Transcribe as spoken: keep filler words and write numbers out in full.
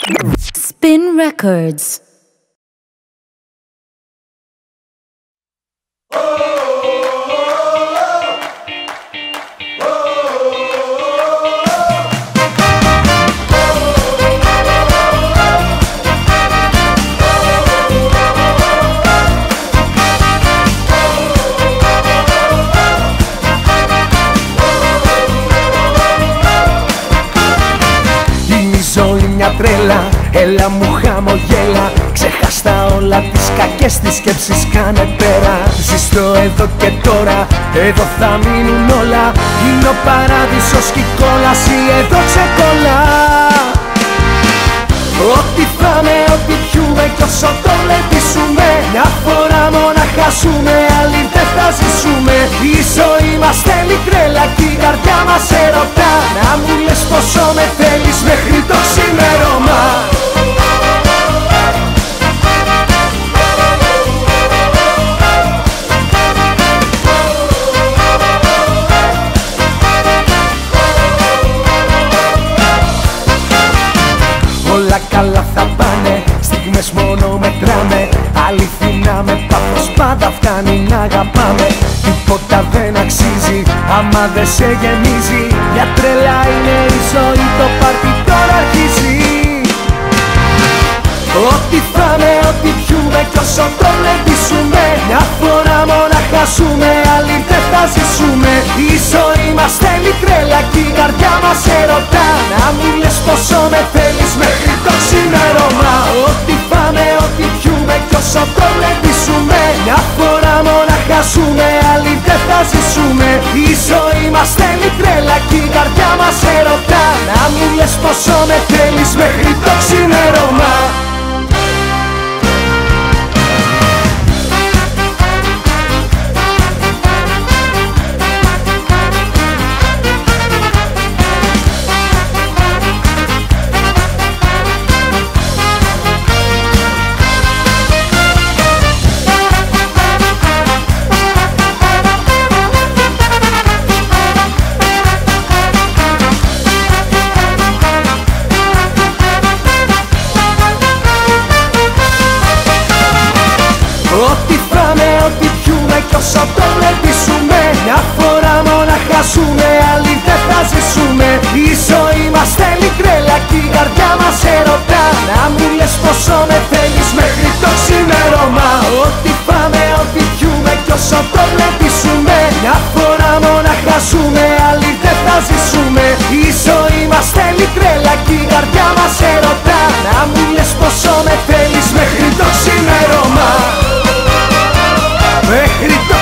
Spin Records. Μια τρέλα, έλα μου χαμογέλα. Ξεχάστα όλα τις κακές τις σκέψεις, κάνε πέρα. Ζεις το εδώ και τώρα, εδώ θα μείνουν όλα. Είναι ο παράδεισος και η κόλαση εδώ ξεκολλά. Ό,τι φάμε, ό,τι πιούμε κι όσο το βλεπίσουμε, μια φορά μόναχα ζούμε, άλλη δεν θα ζήσουμε. Η ζωή μας θέλει τρέλα κι η καρδιά μας ερωτά. Να μου λες πόσο με θέλεις μέχρι το ξημέρωμα. Όλα καλά θα πάνε, στιγμές μόνο μετράμε. Αληθινά με πάθος πάντα φτάνει να αγαπάμε. Τίποτα δεν αξίζει άμα δεν σε γεμίζει. Για τρέλα είναι η ζωή, το πάρτι τώρα αρχίζει. Ό,τι φάμε, ό,τι πιούμε κι όσο το βλεπίσουμε, μια φορά μόναχα ζούμε, άλλη δεν θα ζήσουμε. Η ζωή μας θέλει τρέλα κι η καρδιά μας ερωτά. Να μου λες πόσο με θέλεις μέχρι το ξημέρωμα. Ό,τι φάμε, ό,τι πιούμε κι όσο το βλεπίσουμε, μια φορά μόναχα ζούμε, άλλη δεν θα ζήσουμε. Η ζωή μας θέλει τρέλα κι η καρδιά μας ερωτά. Να μου λες πόσο με θέλεις μέχρι το ξημέρωμα. Ό,τι φάμε, ό,τι πιούμε κι όσο το βλεπίσουμε, μια φορά μόναχα ζούμε, άλλη δεν θα ζήσουμε. Η ζωή μας θέλει τρέλα κι η καρδιά μας ερωτά. Να μου λες πόσο με θέλεις μέχρι το ξημέρωμα. Ό,τι φάμε, ό,τι πιούμε κι όσο το βλεπίσουμε, μια φορά μόναχα ζούμε, άλλη δεν θα ζήσουμε. Η ζωή μας θέλει τρέλα κι η καρδιά μας ερωτά. Να μου λες πόσο με θέλεις μέχρι το ξημέρωμα. Μέχρι το